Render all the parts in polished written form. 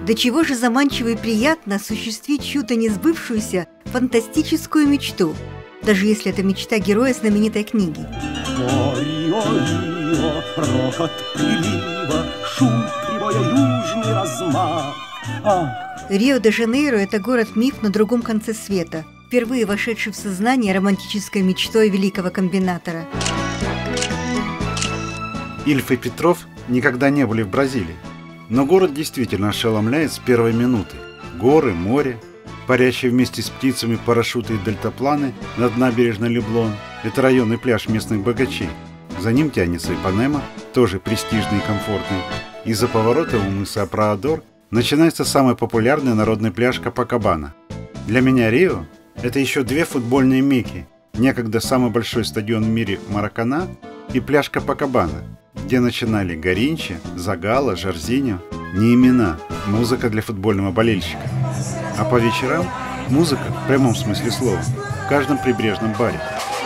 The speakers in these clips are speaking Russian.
До чего же заманчиво и приятно осуществить чью-то несбывшуюся фантастическую мечту, даже если это мечта героя знаменитой книги. Рокот прилива, шум прибоя, южный размах. Рио-де-Жанейро – это город-миф на другом конце света, впервые вошедший в сознание романтической мечтой великого комбинатора. Ильф и Петров никогда не были в Бразилии, но город действительно ошеломляет с первой минуты. Горы, море, парящие вместе с птицами парашюты и дельтапланы над набережной Леблон – это районный пляж местных богачей. За ним тянется Ипанема, тоже престижный и комфортный. Из-за поворота у мыса Праадор начинается самый популярный народный пляж Копакабана. Для меня Рио – это еще две футбольные мекки, некогда самый большой стадион в мире Маракана и пляж Копакабана, где начинали Гаринчи, Загала, Жорзиньо. Не имена, музыка для футбольного болельщика. А по вечерам музыка, в прямом смысле слова, в каждом прибрежном баре.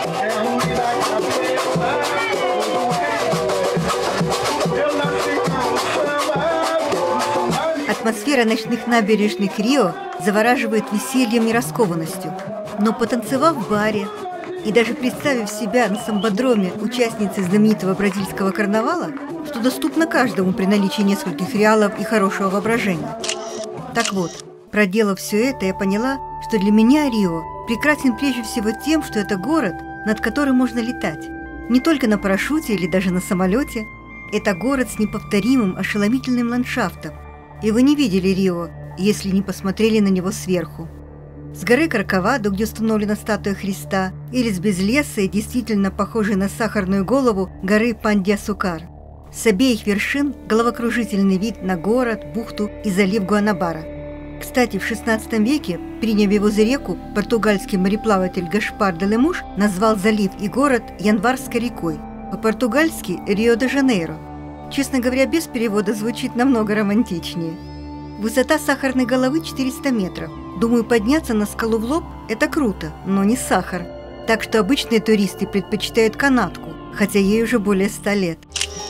Атмосфера ночных набережных Рио завораживает весельем и раскованностью. Но потанцевав в баре и даже представив себя на самбодроме участницей знаменитого бразильского карнавала, что доступно каждому при наличии нескольких реалов и хорошего воображения. Так вот, проделав все это, я поняла, что для меня Рио прекрасен прежде всего тем, что это город, над которым можно летать. Не только на парашюте или даже на самолете. Это город с неповторимым, ошеломительным ландшафтом. И вы не видели Рио, если не посмотрели на него сверху. С горы Корковадо, где установлена статуя Христа, или с безлесой, действительно похожей на сахарную голову, горы Пан-де-Асукар. С обеих вершин головокружительный вид на город, бухту и залив Гуанабара. Кстати, в XVI веке, приняв его за реку, португальский мореплаватель Гаспар де Лемуш назвал залив и город Январской рекой, по-португальски Рио-де-Жанейро. Честно говоря, без перевода звучит намного романтичнее. Высота сахарной головы 400 метров. Думаю, подняться на скалу в лоб – это круто, но не сахар. Так что обычные туристы предпочитают канатку, хотя ей уже более 100 лет.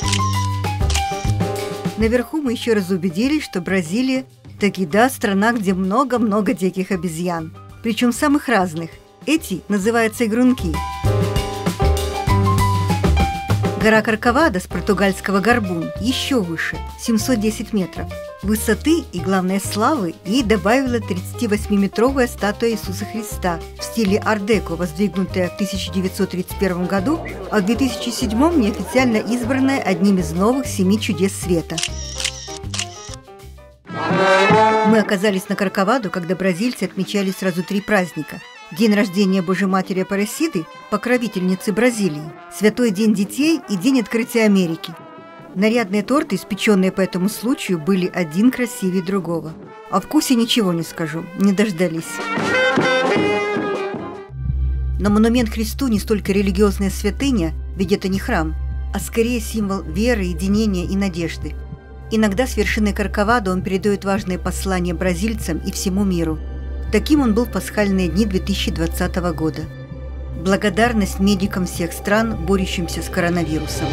Наверху мы еще раз убедились, что Бразилия – таки да, страна, где много-много диких обезьян. Причем самых разных. Эти называются игрунки. Гора Корковадо, с португальского горбун, еще выше, 710 метров. Высоты и, главное, славы ей добавила 38-метровая статуя Иисуса Христа в стиле ар-деко, воздвигнутая в 1931 году, а в 2007 неофициально избранная одним из новых 7 чудес света. Мы оказались на Корковадо, когда бразильцы отмечали сразу 3 праздника. День рождения Божьей Матери Апаресиды, покровительницы Бразилии, Святой День детей и День открытия Америки. Нарядные торты, испеченные по этому случаю, были один красивее другого. О вкусе ничего не скажу, не дождались. Но монумент Христу не столько религиозная святыня, ведь это не храм, а скорее символ веры, единения и надежды. Иногда с вершины Корковадо он передает важные послания бразильцам и всему миру. Таким он был в пасхальные дни 2020 года. Благодарность медикам всех стран, борющимся с коронавирусом.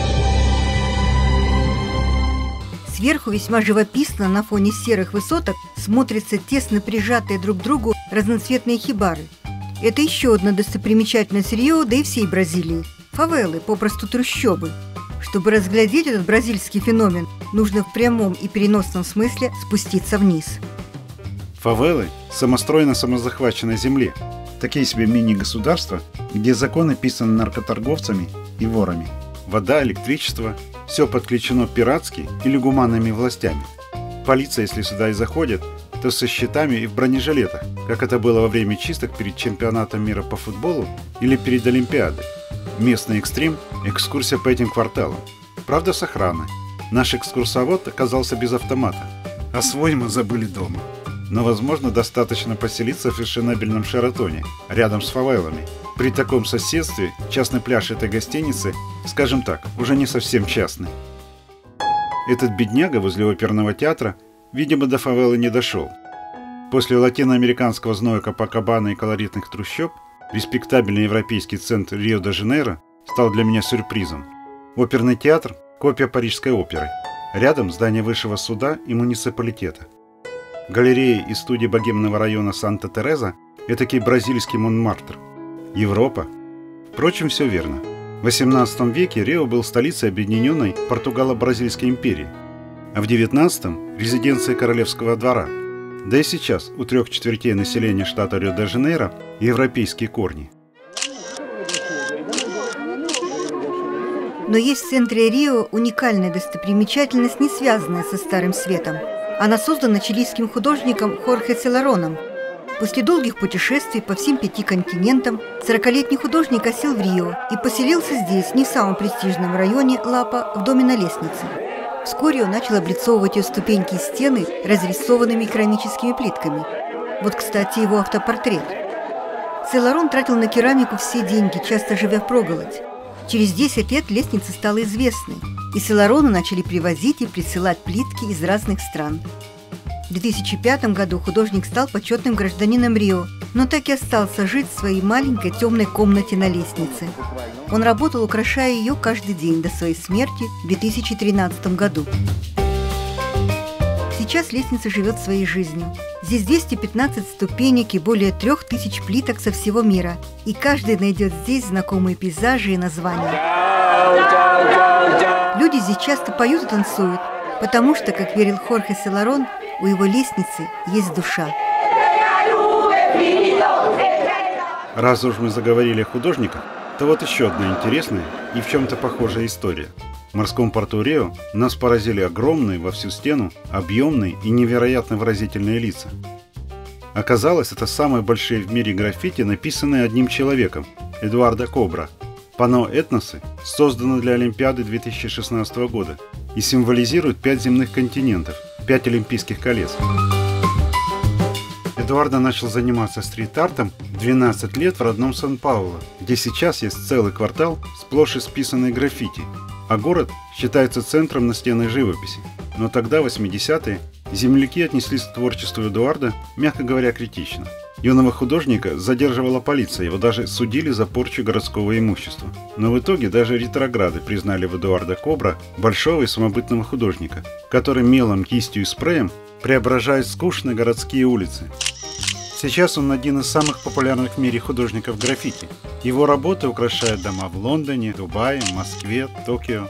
Сверху весьма живописно на фоне серых высоток смотрятся тесно прижатые друг к другу разноцветные хибары. Это еще одна достопримечательность Рио, да и всей Бразилии. Фавелы, попросту трущобы. Чтобы разглядеть этот бразильский феномен, нужно в прямом и переносном смысле спуститься вниз. Фавелы – самострой на самозахваченной земле. Такие себе мини-государства, где законы писаны наркоторговцами и ворами. Вода, электричество – все подключено пиратски или гуманными властями. Полиция, если сюда и заходит, то со щитами и в бронежилетах, как это было во время чисток перед чемпионатом мира по футболу или перед Олимпиадой. Местный экстрим – экскурсия по этим кварталам. Правда, с охраной. Наш экскурсовод оказался без автомата, а свой мы забыли дома. Но, возможно, достаточно поселиться в фешенебельном Шератоне, рядом с фавелами. При таком соседстве частный пляж этой гостиницы, скажем так, уже не совсем частный. Этот бедняга возле оперного театра, видимо, до фавелы не дошел. После латиноамериканского зноя Копакабана и колоритных трущоб, респектабельный европейский центр Рио-де-Жанейро стал для меня сюрпризом. Оперный театр – копия Парижской оперы. Рядом здание высшего суда и муниципалитета. Галереи и студии богемного района Санта-Тереза – этакий бразильский Монмартр. Европа? Впрочем, все верно. В XVIII веке Рио был столицей объединенной Португало-Бразильской империи, а в XIX – резиденцией королевского двора. Да и сейчас у 3/4 населения штата Рио-де-Жанейро европейские корни. Но есть в центре Рио уникальная достопримечательность, не связанная со Старым Светом. Она создана чилийским художником Хорхе Селароном. После долгих путешествий по всем 5 континентам 40-летний художник осел в Рио и поселился здесь, не в самом престижном районе Лапа, в доме на лестнице. Вскоре он начал облицовывать ее ступеньки и стены разрисованными керамическими плитками. Вот, кстати, его автопортрет. Селарон тратил на керамику все деньги, часто живя впроголодь. Через 10 лет лестница стала известной, и Селарону начали привозить и присылать плитки из разных стран. В 2005 году художник стал почетным гражданином Рио, но так и остался жить в своей маленькой темной комнате на лестнице. Он работал, украшая ее каждый день до своей смерти в 2013 году. Сейчас лестница живет своей жизнью. Здесь 215 ступенек и более 3000 плиток со всего мира. И каждый найдет здесь знакомые пейзажи и названия. Люди здесь часто поют и танцуют, потому что, как верил Хорхе Селарон, у его лестницы есть душа. Раз уж мы заговорили о художниках, то вот еще одна интересная и в чем-то похожая история. В морском порту Рио нас поразили огромные во всю стену, объемные и невероятно выразительные лица. Оказалось, это самые большие в мире граффити, написанные одним человеком – Эдуардо Кобра. Панно «Этносы» создано для Олимпиады 2016 года и символизирует 5 земных континентов, 5 олимпийских колец. Эдуардо начал заниматься стрит-артом в 12 лет в родном Сан-Паулу, где сейчас есть целый квартал, сплошь исписанный граффити, а город считается центром настенной живописи. Но тогда, в 80-е, земляки отнеслись к творчеству Эдуарда, мягко говоря, критично. Юного художника задерживала полиция, его даже судили за порчу городского имущества. Но в итоге даже ретрограды признали в Эдуардо Кобра большого и самобытного художника, который мелом, кистью и спреем преображает скучные городские улицы. Сейчас он один из самых популярных в мире художников граффити. Его работы украшают дома в Лондоне, Дубае, Москве, Токио.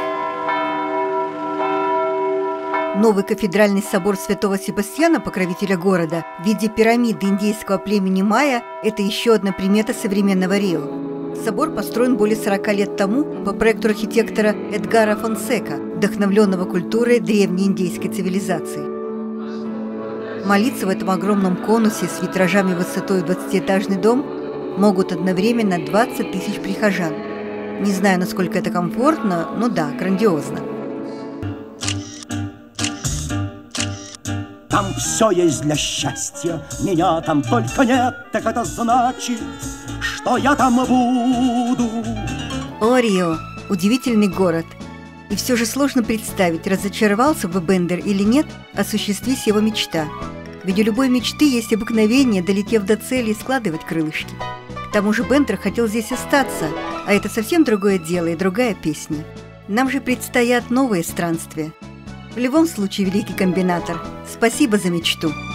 Новый кафедральный собор Святого Себастьяна, покровителя города, в виде пирамиды индейского племени майя – это еще одна примета современного Рио. Собор построен более 40 лет тому по проекту архитектора Эдгара Фонсека, вдохновленного культурой древней индейской цивилизации. Молиться в этом огромном конусе с витражами высотой в 20-этажный дом могут одновременно 20 000 прихожан. Не знаю, насколько это комфортно, но да, грандиозно. Там все есть для счастья, меня там только нет, так это значит, что я там буду. О, Рио, удивительный город. И все же сложно представить, разочаровался бы Бендер или нет, осуществись его мечта. Ведь у любой мечты есть обыкновение, долетев до цели, складывать крылышки. К тому же Бендер хотел здесь остаться, а это совсем другое дело и другая песня. Нам же предстоят новые странствия. В любом случае, великий комбинатор, спасибо за мечту.